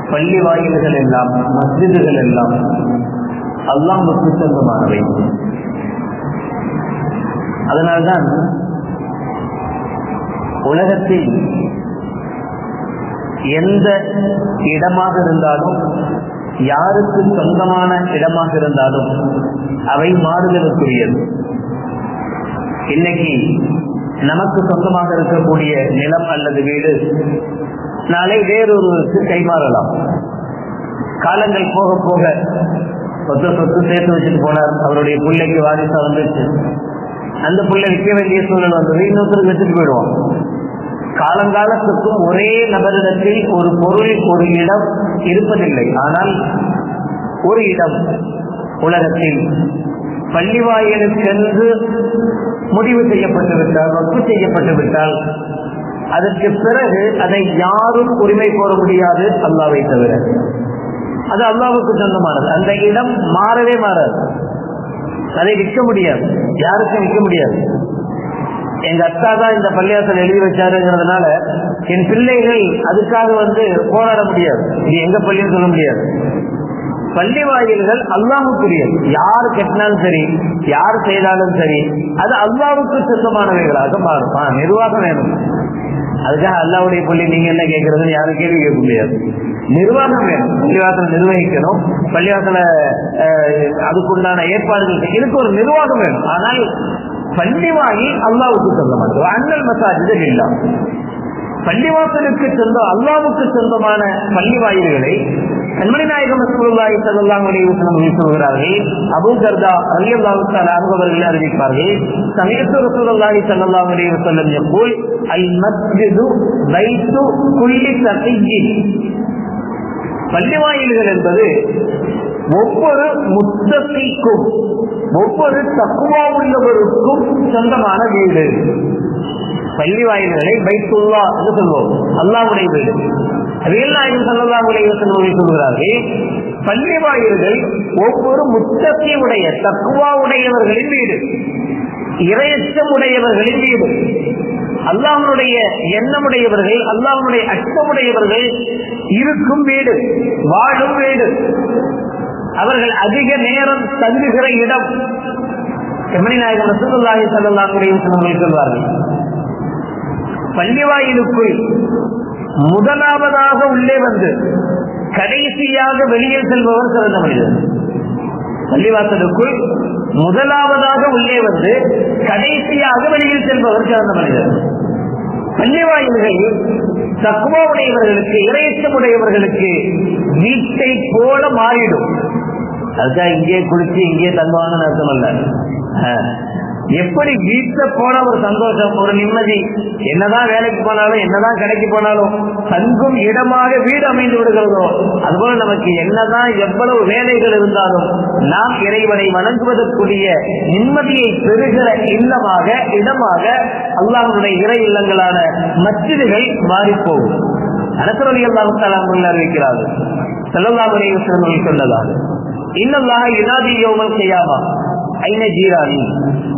பள்ளி வாயில்கள் எல்லாம், மஸ்ஜிதுகள் எல்லாம் அல்லாஹ்வுக்கு சொந்தமானவை. அதனால்தான் உலகத்தில் எந்த இடமாக இருந்தாலும், யாருக்கு சொந்தமான இடமாக இருந்தாலும் அவை மாறுதலுக்குரியது. இன்னைக்கு நமக்கு சொந்தமாக இருக்கக்கூடிய நிலம் அல்லது வீடு நாளை வேறொருவருக்கு கைமாறலாம். காலங்கள் போக போக சொத்து சேர்த்து வச்சுட்டு போனார், அவருடைய பிள்ளைக்கு வாரிசா வந்துச்சு, அந்த பிள்ளை விற்க வேண்டிய சூழல் வந்தது, இன்னொருத்தருக்கு வச்சுட்டு போயிடுவோம். காலங்காலத்துக்கும் ஒரே நபரிடத்தில் ஒரு பொருள், ஒரு இடம் இருப்பதில்லை. ஆனால் ஒரு இடம் உலகத்தில் பள்ளி வாயிலுக்கென்று முடிவு செய்யப்பட்டுவிட்டால், வக்ஃப் செய்யப்பட்டுவிட்டால், அதற்கு பிறகு அதை யாரும் உரிமை கோர முடியாது அல்லாஹ்வை தவிர. அது அல்லாஹ்வுக்கு சொந்தமானது. அந்த இடம் மாறவே மாறாது. அதை விற்க முடியாது, யாருக்கும் விற்க முடியாது. எங்க அத்தா தான் இந்த பள்ளியாசல் எழுதி வச்சாருங்கிறதுனால என் பிள்ளைகள் அதுக்காக போராட முடியாது. இது எங்க பள்ளின்னு சொல்ல முடியாது. பள்ளி வாயில்கள் அல்லாஹ்வுக்குரியது. யாரு கட்டினாலும் சரி, யாரு செய்தாலும் சரி, அது அல்லாஹ்வுக்கு சொந்தமானவைகளாக மாறும். நிர்வாகம் வேணும். அதுக்காக அல்லாஹ்வுடைய பள்ளி நீங்க என்ன கேட்கறதுன்னு யாரும் கேள்வி கேட்க முடியாது. நிர்வாகம் வேணும். பள்ளிவாசலை நிர்வகிக்கணும், பள்ளிவாசலை அதுக்குண்டான ஏற்பாடுகள், இதுக்கு ஒரு நிர்வாகம் வேணும். ஆனால் பள்ளி வாயில் அல்லாஹ்வுக்கு சொந்தமானது. அன்னல் மசாஜித் இல்லம், பள்ளிவாசலுக்கு சொந்தம், அல்லாஹ்வுக்கு சொந்தமான பள்ளி வாயில்களை கண்மணி நாயகம் ரசூலுல்லாஹி ஸல்லல்லாஹு அலைஹி வஸல்லம் சொல்கிறார்கள். அபூ தர்தா ரலியல்லாஹு தஆலா அன்ஹு அவர்கள் அறிவிப்பார்கள், சமீஅத்து ரசூலுல்லாஹி ஸல்லல்லாஹு அலைஹி வஸல்லம் யகூல் அல் மஸ்ஜிது பைத்து குல்லி தகிய்யின். பள்ளி வாயில்கள் என்பது ஒவ்வொரு முத்தகீக்கும், ஒவ்வொரு தக்வா உள்ளவருக்கும் சொந்தமான வீடு. பள்ளி வாயில்களை பைத்துல்லா என்று சொல்வோம், அல்லாஹ்வுடைய வீடு. நாயகம் ஸல்லல்லாஹு அலைஹி வஸல்லம் சொல்கிறார்கள், பள்ளி வாயில்கள் ஒவ்வொரு முத்தகீ உடைய, தக்வா உடையவர்களின் வீடு, இறையச்சம் உடையவர்களின் வீடு, அல்லாஹ்வுடைய எண்ணமுடையவர்கள், அல்லாஹ்வுடைய அச்சமுடையவர்கள் இருக்கும் வீடு, வாழும் வீடு, அவர்கள் அதிக நேரம் தங்குகிற இடம். கண்மணி நாயகம் ரசூலுல்லாஹி ஸல்லல்லாஹு அலைஹி வஸல்லம் சொல்வார்கள், பள்ளி வாயிலுக்குள் முதலாவதாக உள்ளே வந்து கடைசியாக வெளியே செல்பவர் சிறந்த மனிதர். பள்ளிவாசலுக்குள் முதலாவதாக உள்ளே வந்து கடைசியாக வெளியில் செல்பவர் சிறந்த மனிதர். பள்ளி வாயில்கள் தக்வா உடையவர்களுக்கு, இறையச்சம் உடையவர்களுக்கு வீட்டை போல மாறிடும். அதுதான் இங்கே குளிச்சு இங்கே தங்குவாங்கன்னு அர்த்தம் அல்ல. எப்படி வீட்டை போன ஒரு சந்தோஷம், ஒரு நிம்மதி, என்னதான் வேலைக்கு போனாலும், என்னதான் கடைக்கு போனாலும் தங்கும் இடமாக வீடு அமைந்து விடுகிறதோ, அதுபோல நமக்கு என்னதான் எவ்வளவு வேலைகள் இருந்தாலும் நாம் இறைவனை வணங்குவதற்குரிய நிம்மதியை பெறுகிற இல்லமாக, இடமாக அல்லாஹ்வுடைய இறை இல்லங்களான மஸ்ஜிதுகள் மாறிப்போகும். அனஸ் ரலியல்லாஹு தஆலா அவர்கள் அறிவிக்கிறார்கள், ஸல்லல்லாஹு அலைஹி வஸல்லம் சொன்னதாக, இன்னல்லாஹ யுனாதி யௌமல் கியாமா ஐன ஜீரானி,